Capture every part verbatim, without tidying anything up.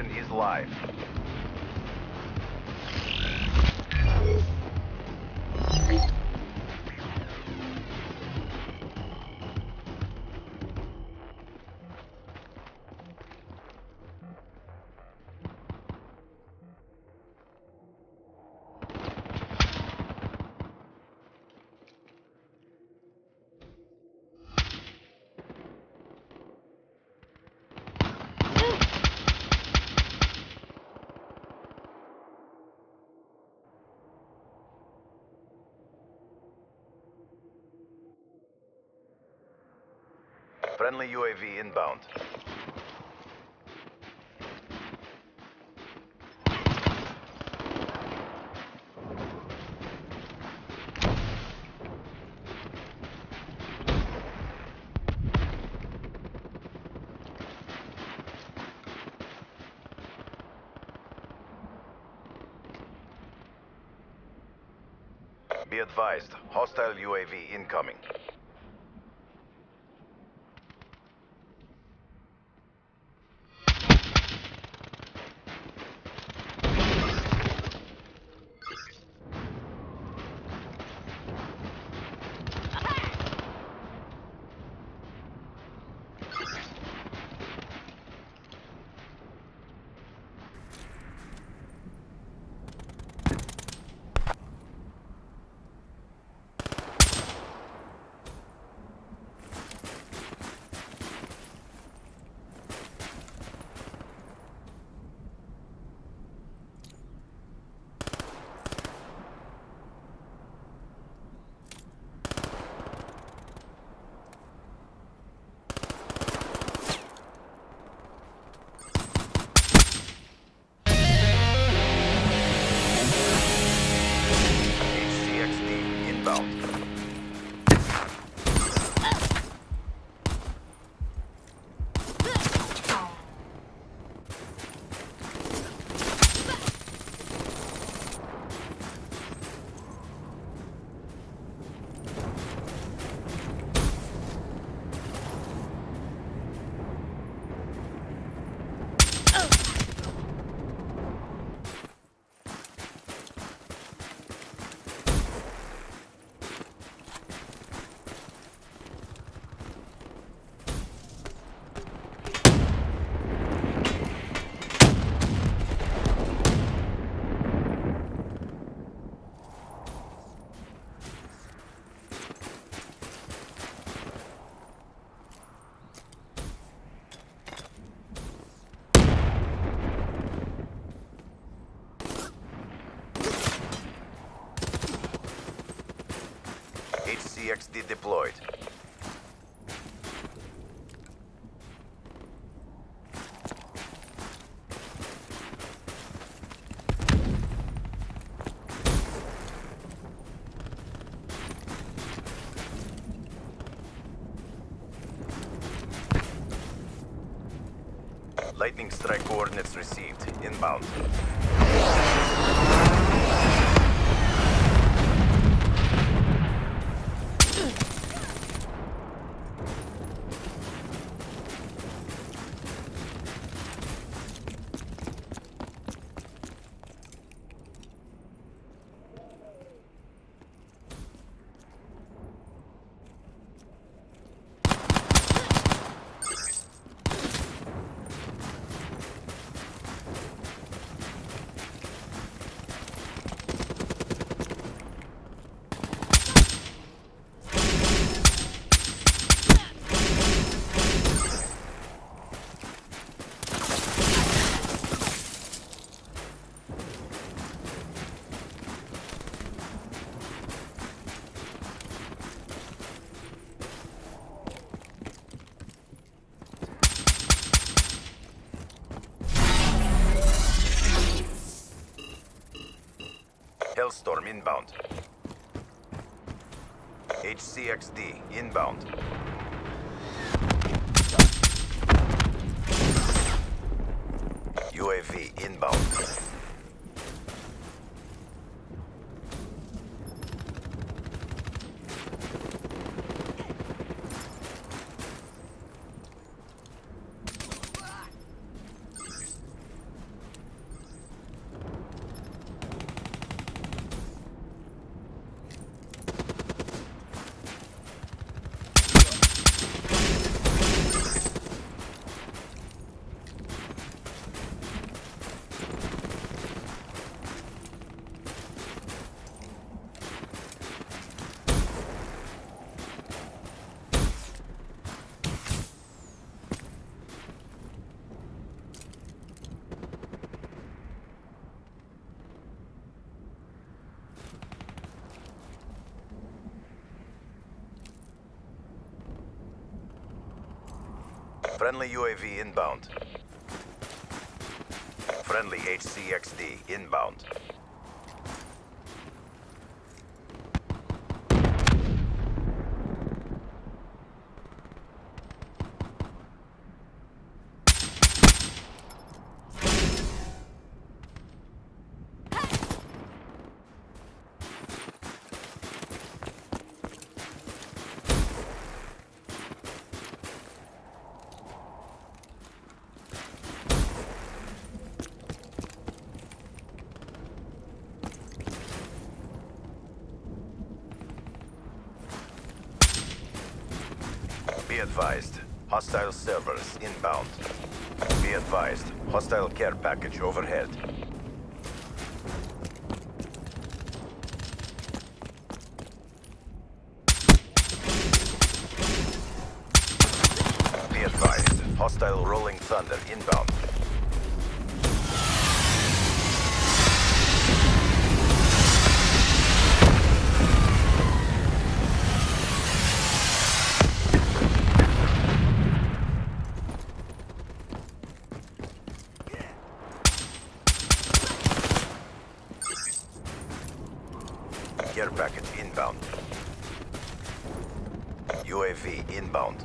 Operation is live. Friendly U A V inbound. Be advised, hostile U A V incoming. H C X D deployed. Lightning strike coordinates received. Inbound. Hellstorm inbound. H C X D inbound. U A V inbound. Friendly U A V inbound. Friendly H C X D inbound. Be advised, hostile servers inbound. Be advised, hostile care package overhead. Be advised, hostile rolling thunder inbound. Care package inbound. U A V inbound.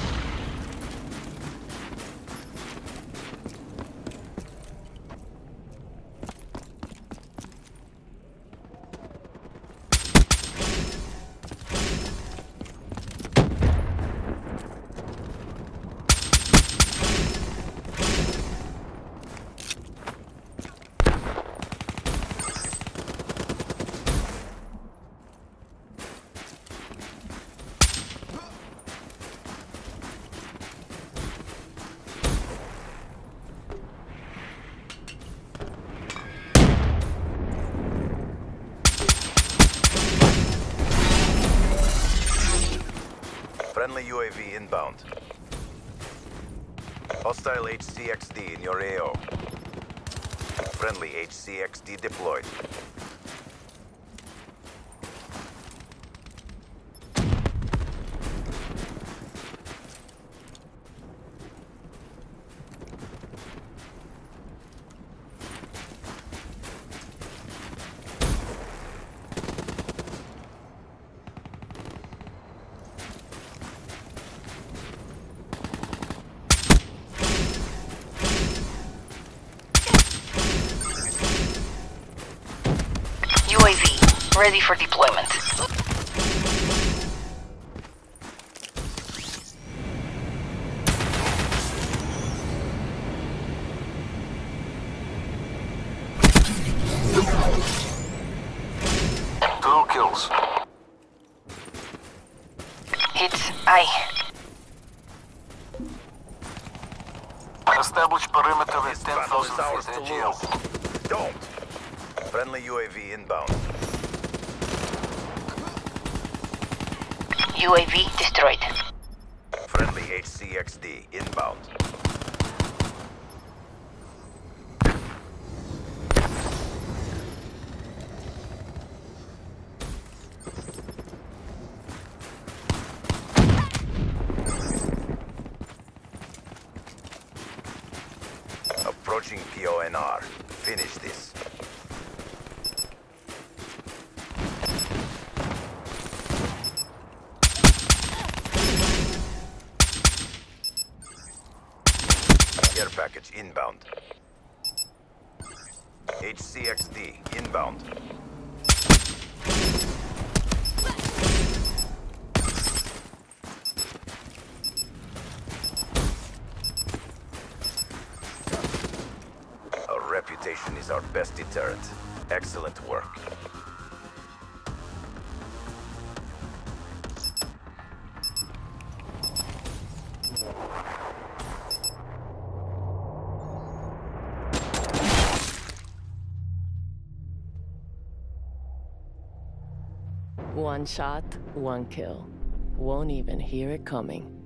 Friendly U A V inbound. Hostile H C X D in your A O. Friendly H C X D deployed. U A V, ready for deployment. Two kills. Hits, aye. Establish perimeter at This ten battle is thousand ours feet to A G L. lose. Don't! Friendly U A V inbound. U A V destroyed. Friendly H C X D inbound. Approaching P O N R. Finish this. Care package inbound. H C X D inbound. Our reputation is our best deterrent. Excellent work. One shot, one kill. Won't even hear it coming.